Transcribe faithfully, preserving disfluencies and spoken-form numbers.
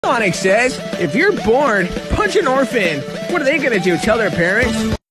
Sonic says, if you're bored, punch an orphan. What are they gonna do, tell their parents?